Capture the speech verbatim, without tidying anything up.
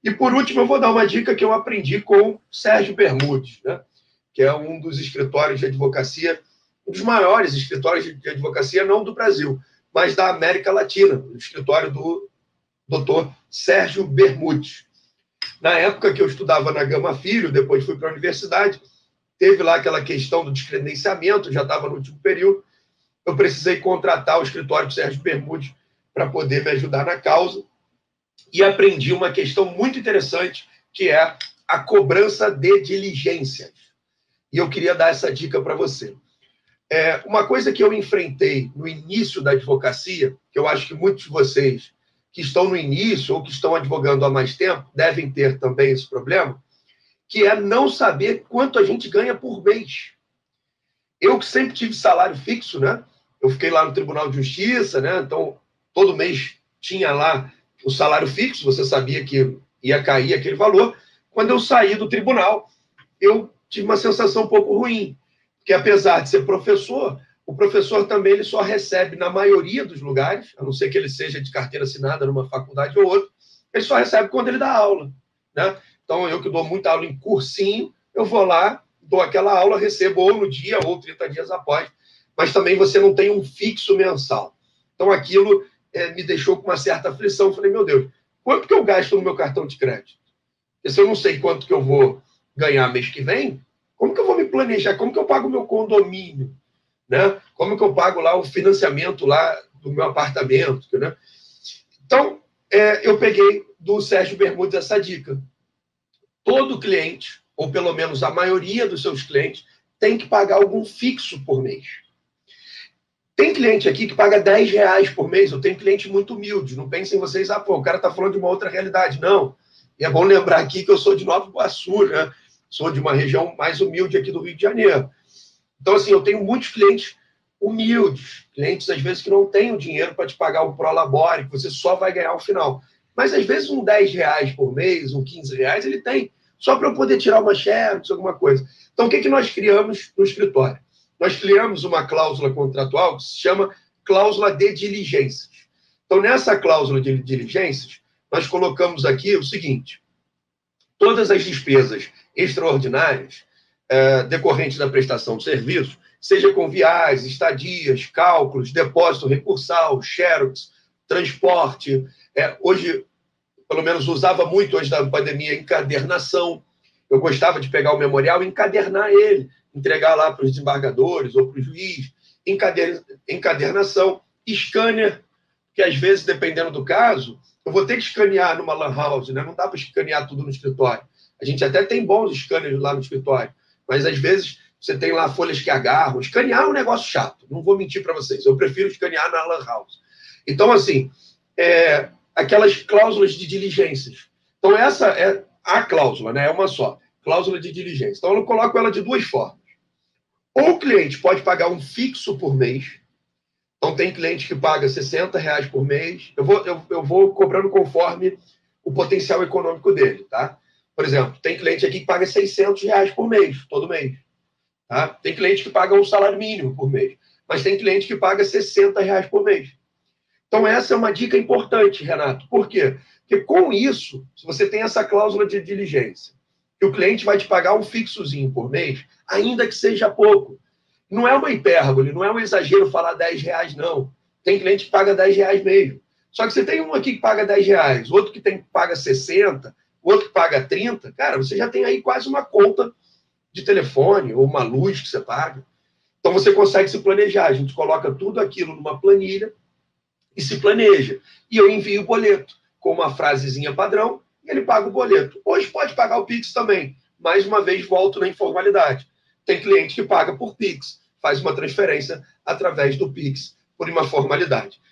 E, por último, eu vou dar uma dica que eu aprendi com Sérgio Bermudes, né? Que é um dos escritórios de advocacia, um dos maiores escritórios de advocacia, não do Brasil, mas da América Latina, o escritório do doutor Sérgio Bermudes. Na época que eu estudava na Gama Filho, depois fui para a universidade, teve lá aquela questão do descredenciamento, já estava no último período, eu precisei contratar o escritório do Sérgio Bermudes para poder me ajudar na causa, e aprendi uma questão muito interessante, que é a cobrança de diligências. E eu queria dar essa dica para você. É, uma coisa que eu enfrentei no início da advocacia, que eu acho que muitos de vocês que estão no início ou que estão advogando há mais tempo devem ter também esse problema, que é não saber quanto a gente ganha por mês. Eu que sempre tive salário fixo, né? Eu fiquei lá no Tribunal de Justiça, né? Então, todo mês tinha lá o salário fixo, você sabia que ia cair aquele valor. Quando eu saí do tribunal, eu tive uma sensação um pouco ruim, porque apesar de ser professor, o professor também ele só recebe, na maioria dos lugares, a não ser que ele seja de carteira assinada numa faculdade ou outra, ele só recebe quando ele dá aula, né? Então, eu que dou muita aula em cursinho, eu vou lá, dou aquela aula, recebo ou no dia ou trinta dias após, mas também você não tem um fixo mensal. Então, aquilo é, me deixou com uma certa aflição. Eu falei, meu Deus, quanto que eu gasto no meu cartão de crédito? Porque se eu não sei quanto que eu vou ganhar mês que vem, como que eu vou me planejar? Como que eu pago o meu condomínio? Né? Como que eu pago lá o financiamento lá do meu apartamento? Né? Então, é, eu peguei do Sérgio Bermudes essa dica. Todo cliente, ou pelo menos a maioria dos seus clientes, tem que pagar algum fixo por mês. Tem cliente aqui que paga dez reais por mês. Eu tenho cliente muito humilde. Não pensem vocês, ah, pô, o cara está falando de uma outra realidade. Não. E é bom lembrar aqui que eu sou de Nova Iguaçu, né? Sou de uma região mais humilde aqui do Rio de Janeiro. Então, assim, eu tenho muitos clientes humildes. Clientes, às vezes, que não têm o dinheiro para te pagar um prolabore, que você só vai ganhar ao final. Mas, às vezes, um dez reais por mês, um quinze reais, ele tem. Só para eu poder tirar uma xerox, alguma coisa. Então, o que, que nós criamos no escritório? Nós criamos uma cláusula contratual que se chama cláusula de diligências. Então, nessa cláusula de diligências, nós colocamos aqui o seguinte: todas as despesas extraordinárias é, decorrentes da prestação de serviço, seja com viagens, estadias, cálculos, depósito recursal, xerox, transporte, é, hoje, pelo menos usava muito antes da pandemia, encadernação. Eu gostava de pegar o memorial e encadernar ele, entregar lá para os desembargadores ou para o juiz, encadernação, scanner, que às vezes, dependendo do caso, eu vou ter que escanear numa lan house, né? Não dá para escanear tudo no escritório. A gente até tem bons scanners lá no escritório, mas às vezes você tem lá folhas que agarram. Escanear é um negócio chato, não vou mentir para vocês. Eu prefiro escanear na lan house. Então, assim, é, aquelas cláusulas de diligências. Então, essa é a cláusula, né? É uma só, cláusula de diligência. Então, eu coloco ela de duas formas. Ou o cliente pode pagar um fixo por mês. Então, tem cliente que paga sessenta reais por mês. Eu vou, eu, eu vou cobrando conforme o potencial econômico dele, tá? Por exemplo, tem cliente aqui que paga seiscentos reais por mês, todo mês. Tá? Tem cliente que paga um salário mínimo por mês. Mas tem cliente que paga sessenta reais por mês. Então, essa é uma dica importante, Renato. Por quê? Porque com isso, se você tem essa cláusula de diligência, que o cliente vai te pagar um fixozinho por mês, ainda que seja pouco. Não é uma hipérbole, não é um exagero falar dez reais, não. Tem cliente que paga dez reais mesmo. Só que você tem um aqui que paga dez reais, outro que tem, paga sessenta, outro que paga trinta, cara, você já tem aí quase uma conta de telefone ou uma luz que você paga. Então você consegue se planejar. A gente coloca tudo aquilo numa planilha e se planeja. E eu envio o boleto com uma frasezinha padrão e ele paga o boleto. Hoje pode pagar o Pix também. Mais uma vez, volto na informalidade. Tem cliente que paga por Pix, faz uma transferência através do Pix, por uma formalidade.